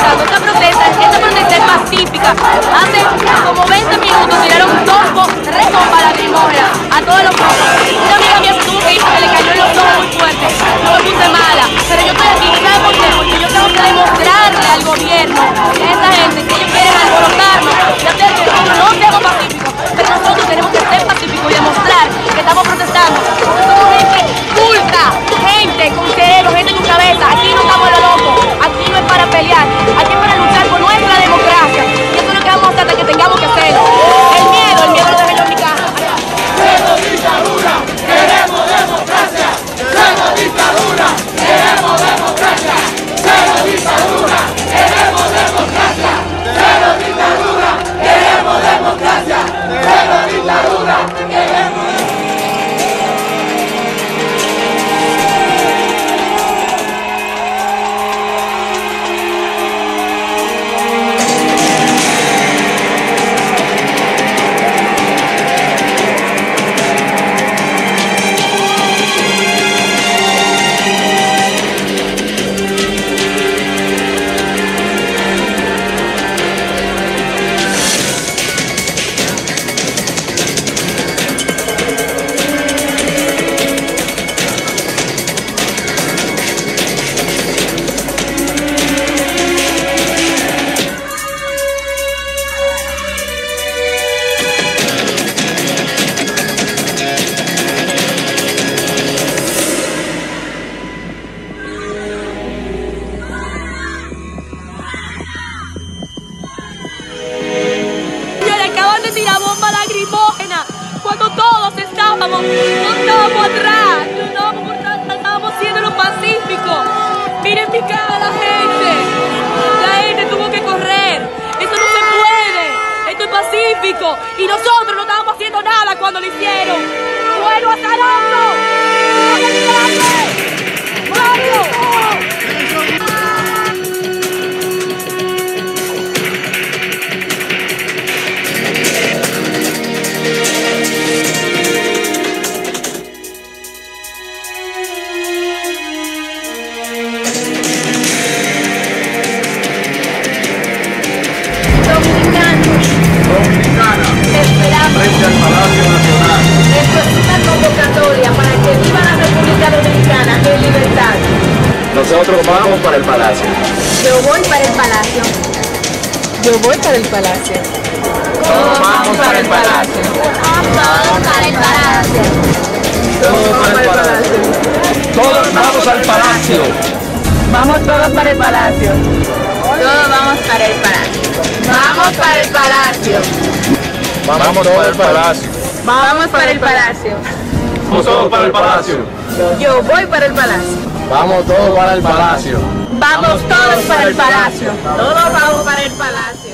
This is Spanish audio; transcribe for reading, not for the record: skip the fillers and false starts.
protestando. Esta protesta es pacífica. Hace como 20 minutos tiraron tres bombas lacrimógenas a todos los pueblos. Una amiga mía se tuvo que ir porque le cayó en los ojos muy fuerte. Yo me puse mala. Pero yo estoy aquí, ¿sabes por qué? Porque yo tengo que demostrarle al gobierno, a esa gente, que ellos quieren alborotarnos. Ya sé que nosotros no somos pacíficos, pero nosotros tenemos que ser pacíficos y demostrar que estamos protestando. Nosotros somos gente culta, gente con cerebro, gente con cabeza. Aquí no estamos a lo loco, aquí no es para pelear, aquí es para luchar por nuestra democracia. Y eso es lo que vamos a hacer hasta que tengamos que hacerlo. El miedo lo dejo en mi casa. ¡Cero dictadura! ¡Queremos democracia! ¡Cero dictadura! ¡Queremos democracia! ¡Cero dictadura! ¡Queremos democracia! ¡Cero dictadura! ¡Queremos democracia! ¡Cero dictadura! ¡Queremos! Cuando todos no estábamos atrás, no estábamos por tanto, estábamos siendo los pacíficos. Miren mi cara la gente tuvo que correr, eso no se puede, esto es pacífico y nosotros no estábamos haciendo nada cuando lo hicieron. ¡Bueno, azarazo! Frente al Palacio Nacional. Esto es una convocatoria para que viva la República Dominicana en libertad. Nosotros vamos para el Palacio. Yo voy para el Palacio. Yo voy para el Palacio. Todos vamos para el Palacio. Todos para el Palacio. Todos para el Palacio. Todos vamos al Palacio. Vamos todos para el Palacio. Todos vamos para el Palacio. Vamos para el Palacio. Vamos para el Palacio. Vamos para el Palacio. Vamos todos para el Palacio. Yo voy para el Palacio. Vamos todos para el Palacio. Vamos todos para el Palacio. Todos vamos para el Palacio.